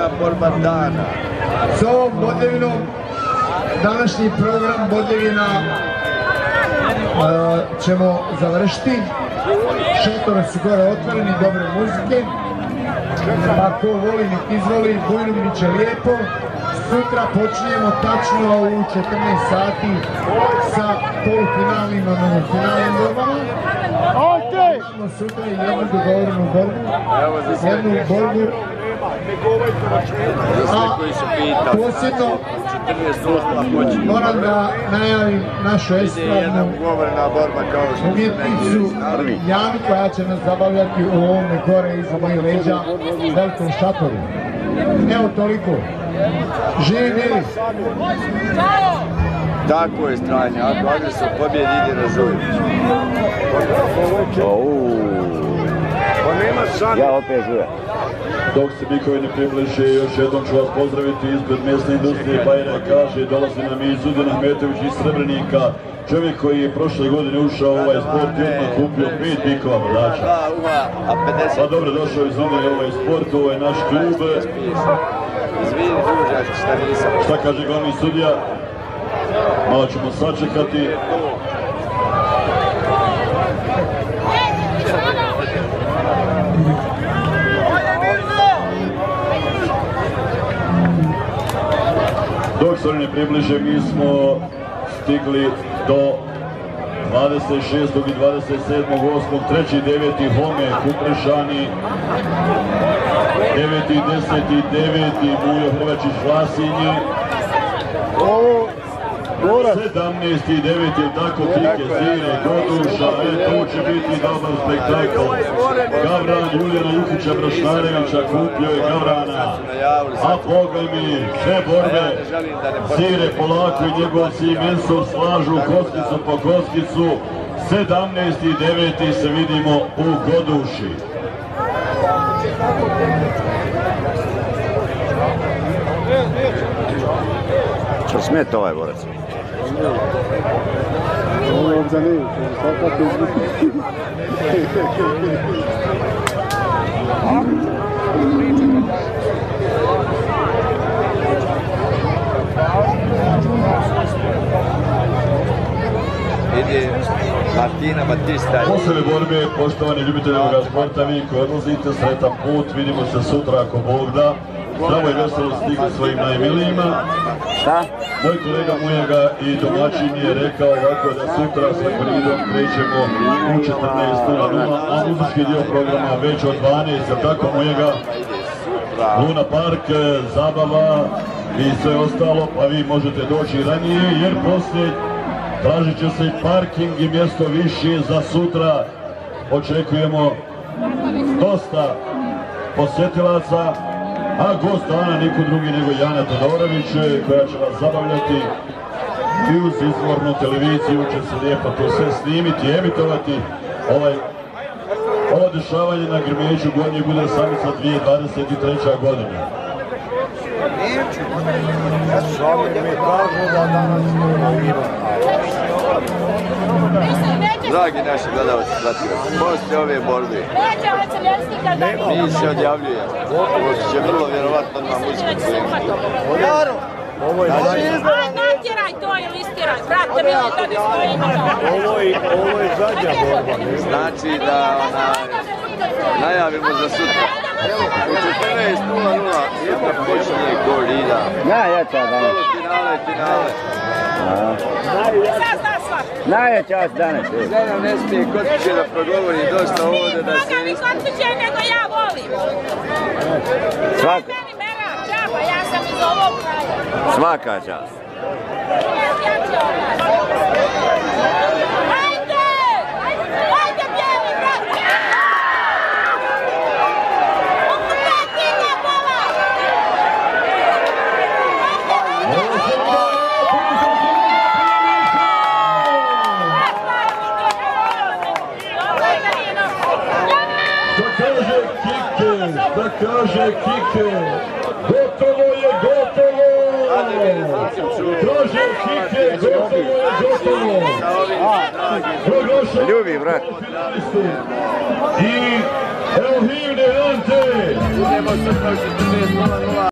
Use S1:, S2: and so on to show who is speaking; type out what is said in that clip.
S1: najvažnija borba dana.
S2: S ovom Bodljevinom današnji program Bodljevina ćemo završiti. Šatori su gore otvoreni, dobre muzike. Pa ko voli nek izvoli, Bujnović je lijepo. Sutra počinjemo tačno u 14 sati sa polufinalnim, finalnim borbama. Imamo sutra jednu dogovorenu borbu. Jednu borbu. A posebno moram da najavim našu estradnu umjetnicu Jani koja će nas zabavljati u ovome gore iza mojih leđa velikom šatoru. Evo toliko. Živi bili!
S1: Tako je stranje, ako agresor pobjedi ide na žulj.
S3: Ja opet žujem.
S4: Dok se bikovi ne približe, još jednom ću vas pozdraviti ispred mjesne industrije Bajra. Kaže, dolazi nam iz Udin Ahmetović iz Srebrenika, čovjek koji je prošle godine ušao u ovaj sport i odmah kupio 5 bikova mladača. Pa dobro, došao iz Udina ovaj sport, ovo je naš klub. Šta kaže glavni sudija? Malo ćemo sačekati. Dok se oni ne približe, mi smo stigli do 26. i 27.8. 3.9. Home, Kuprešani, 9.10. Mujo Hrvačić, Vlasinji, 17.9. ili tako Kike, Zire, Goduša, to će biti dobar spektakl. Gavran Julijana Jukića Brašnarevića kupio je Gavrana, a Boga mi sve borbe Zire polako i njegov sin Mensur slažu koskicu po koskicu. 17.9. se vidimo u Goduši.
S3: Što smeta ovaj borac?
S5: Ovo je obzaniju, svakako izgubi.
S1: Ide Martina Batista.
S4: Posle borbe, poštovani ljubitelji ovoga sporta, vi koji odlazite, sretan put, vidimo se sutra ako Bog da. Zdravo i veselo stigli svojim najmilijima.
S3: Šta?
S4: Moj kolega Mujega i domaćin je rekao ovako da sutra sa koridom krećemo u 14.00, a muzički dio programa već od 12, tako Mujega? Luna Park, zabava i sve ostalo, pa vi možete doći ranije jer poslije tražit će se parking i mjesto više za sutra. Očekujemo dosta posjetilaca, a gost dana niko drugi nego Jana Todorović koja će vas zabavljati i uz izvornu televiziju će se lijepo to sve snimiti i emitovati. Ovo dešavanje na Grmeću Gornje bude samo sa 2023. godina.
S1: Dragi naši gledalci, poslije ove borbe mi se odjavljujemo. Ovo će vrlo vjerovatno na muziku.
S6: Natjeraj to ili istiraj, brate, mi to ne stojimo.
S5: Ovo je zadnja borba.
S1: Znači da najavimo za sutra. U 14.00 sutra počinje korida.
S3: Najjača danas.
S1: Finale.
S3: Najjača danas.
S1: Sada ne smije Kotpiće da progovori dosta ovdje da se...
S6: Boga mi Kotpiće nego ja volim.
S3: Svaka.
S6: Ja sam iz ovog kraja.
S3: Svaka čast.
S6: Ajde bijeli, brate!
S4: Da kaže Kike, gotovo je gotovo! Kaže Kike, gotovo je gotovo!
S3: Ljubi, brat.
S4: I evo himne Ante!